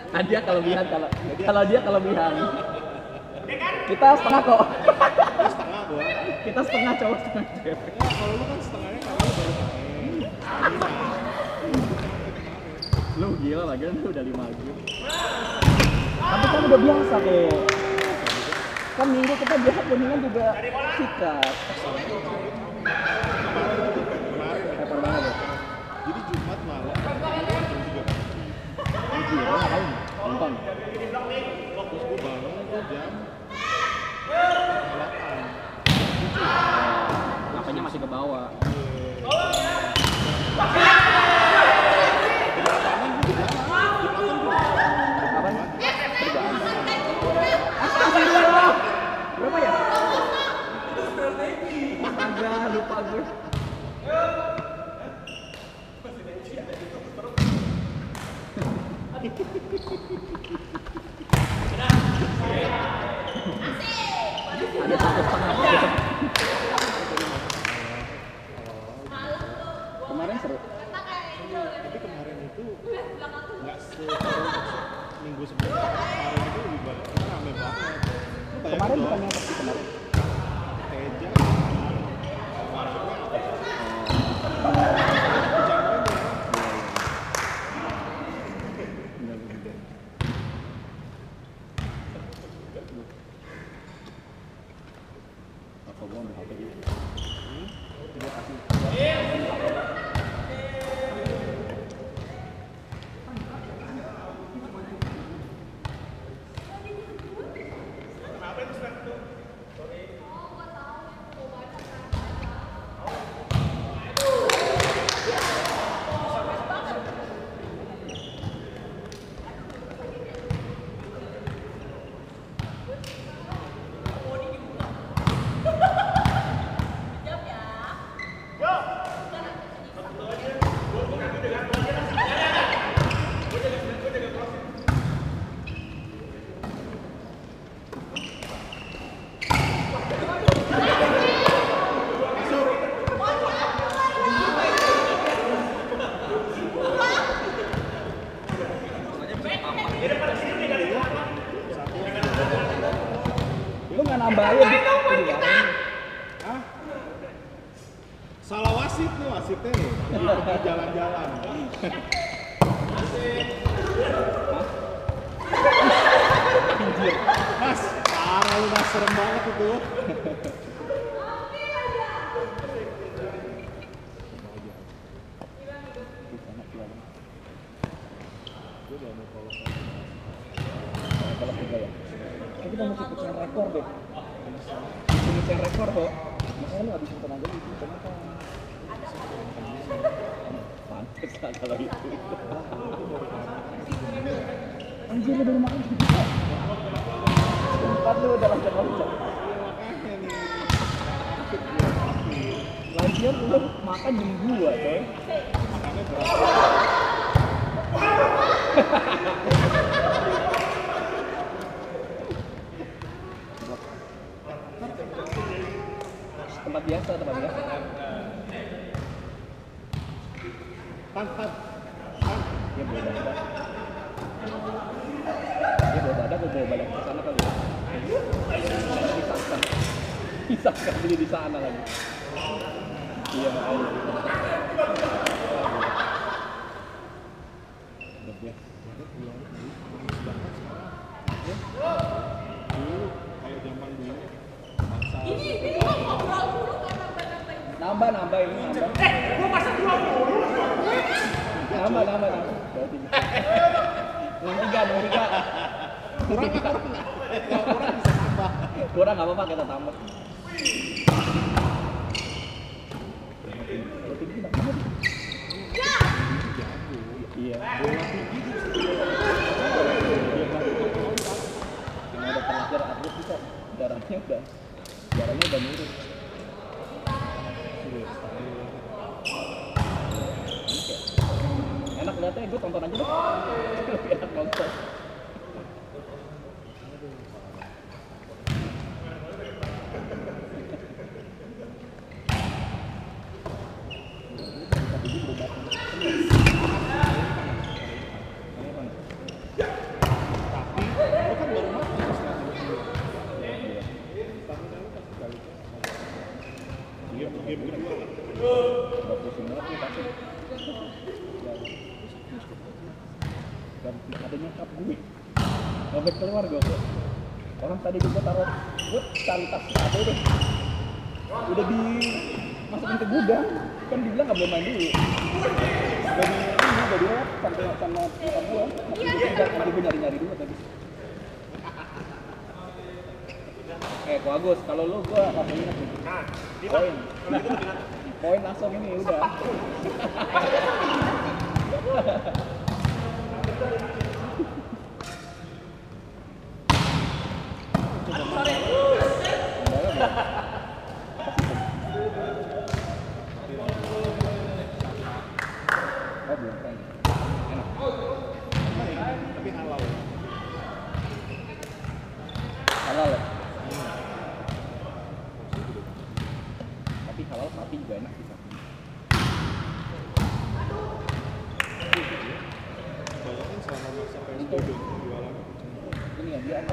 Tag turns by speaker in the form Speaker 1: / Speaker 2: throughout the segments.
Speaker 1: Dia kelebihan kalau dia kelebihan. Kita setengah kok.
Speaker 2: Setengah gua.
Speaker 1: Kita setengah cowok setengah cewek.
Speaker 2: Enggak, kalau lu kan setengahnya karena lu baru main.
Speaker 1: Lu gila lagi kan udah 5 game. Tapi kan udah biasa kok. Kan minggu kita biasa kuningan juga sikat. Kapan banget ya?
Speaker 2: Jadi Jumat malam jam 3 pagi.
Speaker 1: Gila ngapain? Nonton.
Speaker 2: Terus gua bangun tuh jam 8.
Speaker 1: HP-nya masih ke bawah. Kapan? Kerjaan. Astagfirullah. Berapa ya? Astaga, lupa gue. Ada 1,5. Kemarin seru.
Speaker 2: Tapi kemarin itu nggak seseru minggu sebelumnya. Kemarin itu lebih banyak, karena rame banget. Lu bayangin
Speaker 1: Kemarin
Speaker 2: dong,
Speaker 1: bukannya apa sih kemarin?
Speaker 2: Teja
Speaker 1: Apa gua ambil HP gitu? Dia kasih. Lu nggak nambahin?
Speaker 2: Hah? Salah wasit nih wasitnya nih. Pergi jalan-jalan. Mas, parah lu mas, serem banget itu. Gue udah mau follow.
Speaker 1: Kalau kita ya. Kita mesti pecahin rekor deh. Mesti pecahin rekor kok. Makanya lu habis nonton aja gitu. Kenapa? Pantes lah kalau itu. Anjir lu baru makan segitu. Tempat lu udah loncat-loncat.
Speaker 2: Makanya nih.
Speaker 1: Lagian lu makan jam 2 coy.
Speaker 2: Makannya berapa?
Speaker 1: Tempat biasa.
Speaker 2: Tan.
Speaker 1: Dia bawa badak. Dia bawa badak, gue bawa badak ke sana kali ya. Disangka beli di sana lagi. Iya makanya. Udah biasa.
Speaker 2: Dulu kayak zaman dulu masa
Speaker 1: Nambah ini nambah.
Speaker 3: Gua pasang 20.
Speaker 1: Nambah. Berarti. Nomor 3.
Speaker 2: kurang kan? Kalau kurang bisa tambah.
Speaker 1: Kurang nggak apa-apa kita tambah. Iya.
Speaker 2: Bola tinggi
Speaker 1: Yang ada pelajar atlet kita darahnya udah nurun. Enak lihatnya, gue tonton aja deh. Lebih enak nonton. dan ada nyokap gue sampai keluar gue kok orang tadi gue taruh gue cari tas kado deh udah dimasukin ke gudang kan dibilang nggak boleh main dulu udah direp sampai sama nyokap gue nanti gue nyari dulu tadi. Ko Agus, kalau lu gue langsung inget nih poin langsung ini udah
Speaker 2: Tapi halal.
Speaker 1: halal ya? Tapi halal sapi juga enak sih sapi.
Speaker 2: Bayangin selama masa PSBB jualan
Speaker 1: Ini ya dia apa?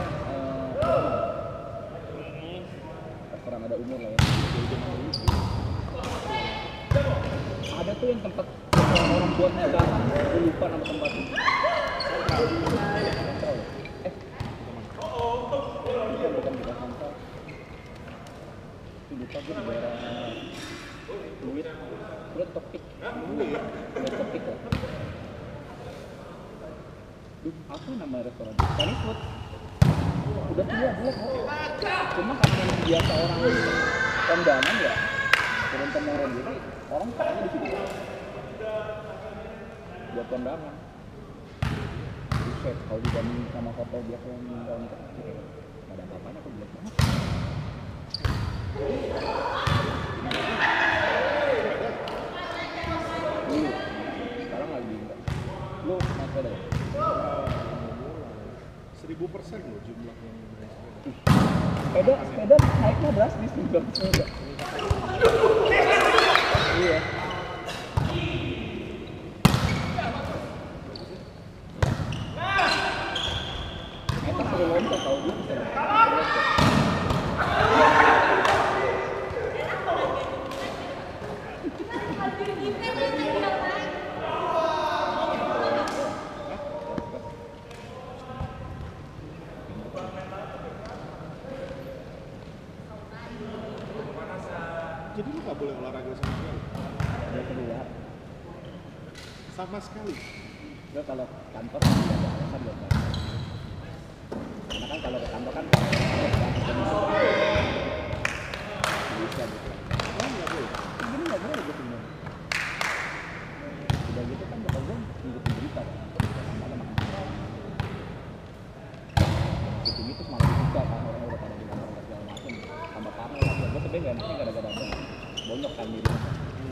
Speaker 1: Restoran ada umur lah ya. Ada tuh yang tempat orang buat nikahan, gue lupa nama tempatnya. Sentral. Bukan Sentral. Itu lupa gue di daerah Fluid Topik. Fluid Topik lah. Apa nama restoran? Chinese food. Udah tua belum kok. Cuma karena yang biasa orang kondangan ya turun temurun jadi orang pakainya di situ buat kondangan. Buset, kalau dibanding sama hotel biasa yang kalau nikah kecil nggak ada apa-apanya kok jelek banget. Dulu, sekarang lagi enggak. Lu naik sepeda ya?
Speaker 2: 1000% loh jumlah yang naik sepeda.
Speaker 1: Sepeda naiknya drastis juga sepeda. Iya. Kita suruh loncat tau dia bisa.
Speaker 2: Jadi lu nggak boleh olahraga sama sekali?
Speaker 1: Dia keluar.
Speaker 2: Sama sekali?
Speaker 1: Gue kalau kantor tidak ada alasan buat balik. Karena kan kalau ke kantor kan bisa gitu.
Speaker 2: Oh nggak boleh?
Speaker 1: Ini nggak boleh gitu sebenarnya. Udah gitu kan bakal gue ngikutin berita kan. Sama makan. Gitu malah dibuka kan orang udah pada di kantor segala macam. Tambah parah lah. Gue sebenarnya nggak enaknya gara-gara ada bonyok kan di rumah.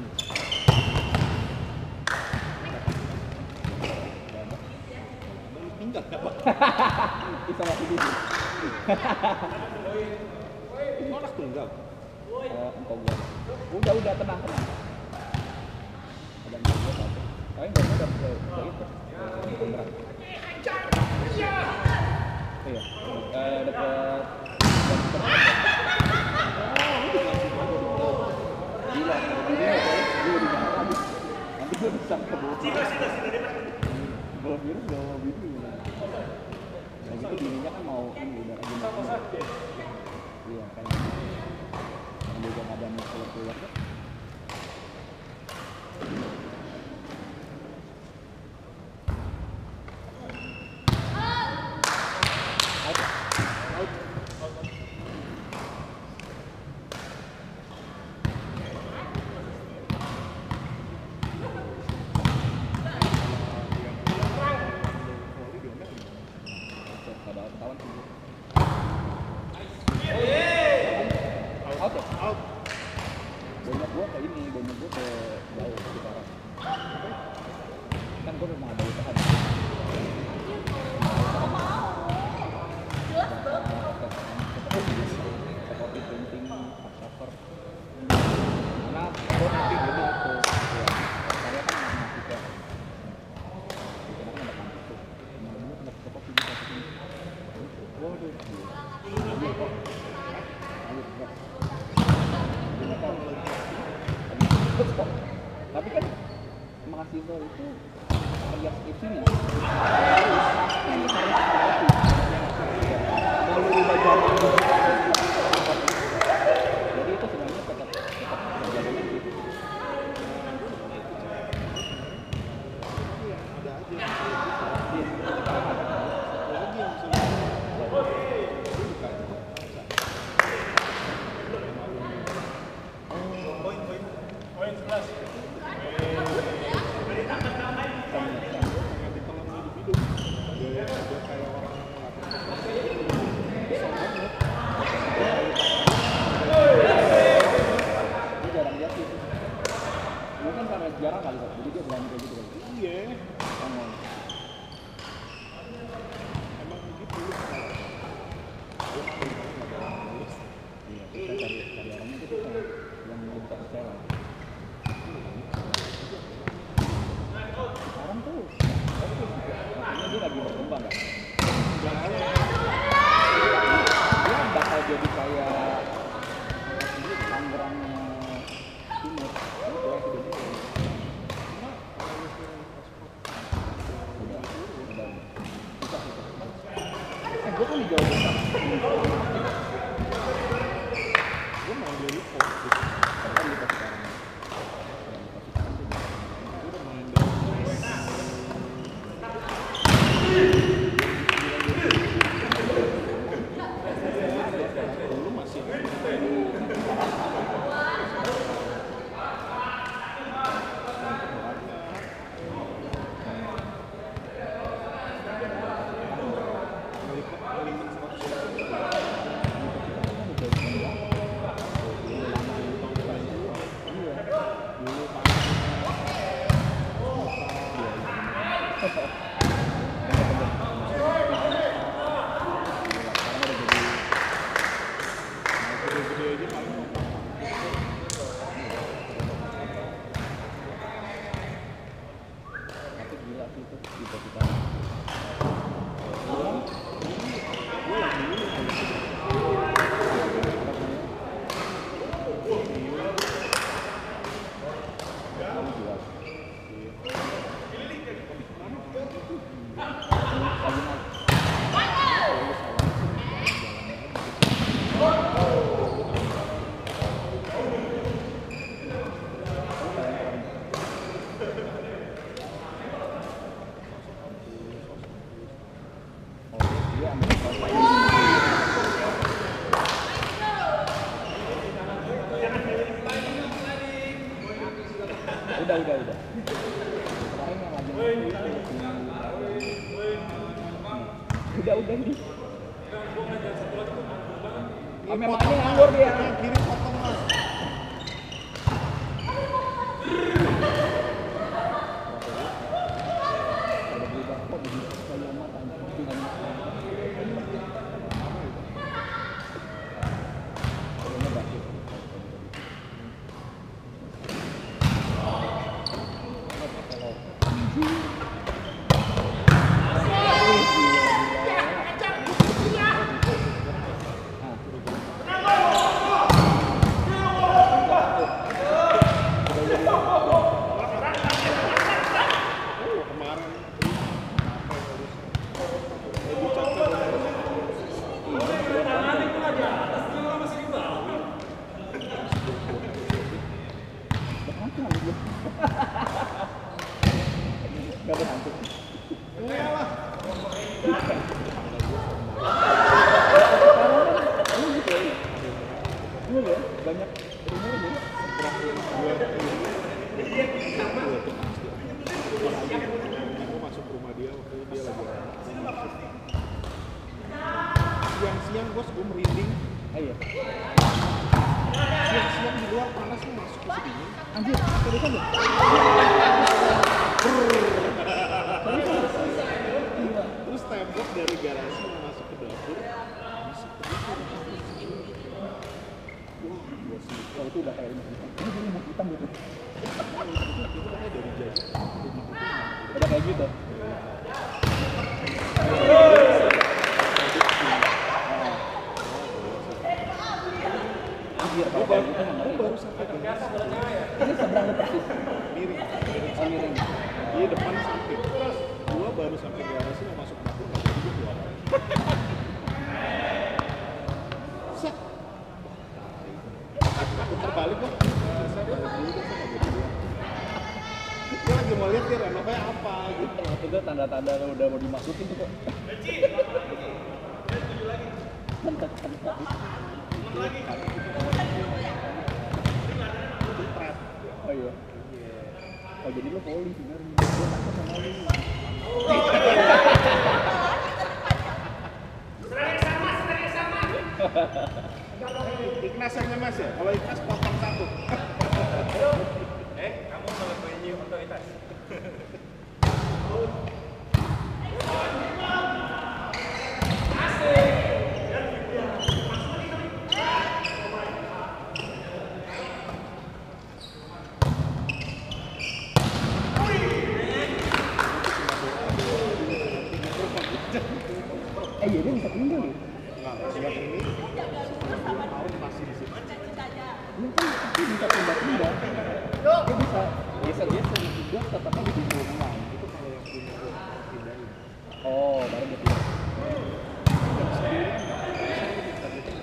Speaker 2: Tinggal apa?
Speaker 1: Bisa masih dulu.
Speaker 2: Kau anak tunggal?
Speaker 1: Engkau gua. Udah tenang. Ada engkau gua satu. Tapi nggak udah ke itu. Pemberat. Iya. Dekat. Gila. Gue di mana lagi? Nanti gue bisa keburu. Bawa virus gak mau bidu. Nah gitu bininya kan mau ini udah lagi mau. Iya kan. Dia juga nggak ada keluar kan. Banyak gua ke jauh sekitaran. Kan gua memang ada usaha. Seperti printing, cover. Karena gua nanti dulu itu, saya kan mahasiswa. Karena kan ada kampus tuh. Nah dulu kena fotokopi di satu sini. Waduh. Tapi kan mahasiswa itu kerja skripsinya
Speaker 2: udah kayak orang bisa banget.
Speaker 1: Dia jarang lihat gitu. Mungkin karena jarang kali kok, jadi dia berani kayak gitu.
Speaker 2: Iya,
Speaker 1: Ngomong.
Speaker 2: emang begitu.
Speaker 1: Iya, kita cari orangnya itu kan yang kita percaya. Sekarang tuh, makanya dia lagi berkembang kan. Dia bakal jadi kayak Tangerangnya Timur. Udah. Gue kan di Jawa Barat.
Speaker 2: Gue mau dari pos gitu.
Speaker 1: Kan di Kota Sekarang.
Speaker 2: Gue udah main dari dulu masih gede-gede aja paling
Speaker 1: Tapi gila sih itu cita-cita.
Speaker 2: gue yang dulu
Speaker 1: Kamu jual. Dia ambil udah. Kemarin yang lagi udah ini. Ame makanya nganggur dia.
Speaker 2: kiri potong mas.
Speaker 1: Ada berubah kok begitu kayak mata anjing. Kayaknya bagus.
Speaker 2: Kemarin lebih capek
Speaker 1: Gak berhantu. Iya ya, banyak rumor ya.
Speaker 2: gue masuk rumah dia waktu itu dia lagi siang-siang bos gue merinding
Speaker 1: Iya.
Speaker 2: siang-siang di luar panas nih masuk ke sini
Speaker 1: Anjir, terusan deh.
Speaker 2: terus tembok dari garasi yang masuk ke dapur
Speaker 1: Kalau itu udah kayak rumah hitam. Ini rumah hitam gitu.
Speaker 2: itu katanya dari jauh rumah itu
Speaker 1: Udah kayak gitu. Anjir, kalau kayak gitu mah ngeri.
Speaker 2: baru sampai ke
Speaker 1: Ini seberang persis.
Speaker 2: miring
Speaker 1: Oh, miring.
Speaker 2: iya depan samping gua baru sampai garasi mau masuk dapur nggak jadi gua keluar set putar balik gua saya balik dulu deh saya nggak jadi dulu gua lagi mau lihat dia renovnya apa gitu
Speaker 1: Itu tanda-tanda udah mau dimasukin tuh kok. Oh iya. Oh jadi lo poli sebenarnya. Gue takut sama lo.
Speaker 2: Iknasannya Mas ya? Kalau Iknas potong satu.
Speaker 4: Kamu melebihi otoritas.
Speaker 1: Iya dia bisa pindah nih.
Speaker 2: Nah, yang ini 10 tahun masih di sini.
Speaker 1: Ini kan dia bisa pindah-pindah. Dia bisa juga tetapnya di situ memang.
Speaker 2: Itu kalau yang punya rumah pindahin.
Speaker 1: Oh, baru dia pindah.
Speaker 2: Yang sendiri nggak bisa gitu.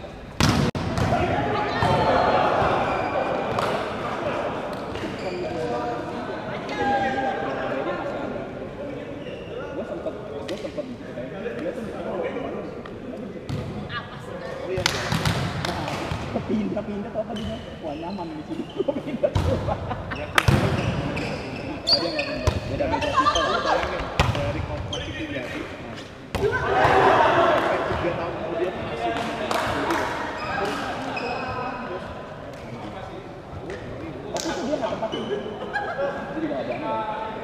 Speaker 1: Gue sempet dia tuh mikirnya mau kemana
Speaker 2: Oh iya.
Speaker 1: pindah tuh apa dia? Wah nyaman di sini. Gue pindah tuh.
Speaker 2: Ya,
Speaker 1: Dia nggak pindah. Beda tipe lah.
Speaker 2: bayangin dari kontrak itu jadi. Sampai 3 tahun kemudian masih di sini.
Speaker 1: Tapi itu dia nggak tepatin. Jadi nggak ada.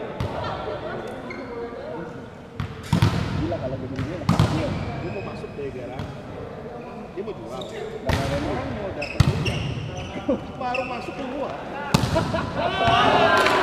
Speaker 1: Gila kalau begini dia.
Speaker 2: Dia mau masuk dari garasi. Dia mau jual.
Speaker 1: Nggak ada
Speaker 2: Orang mau datang dia. Baru masuk keluar.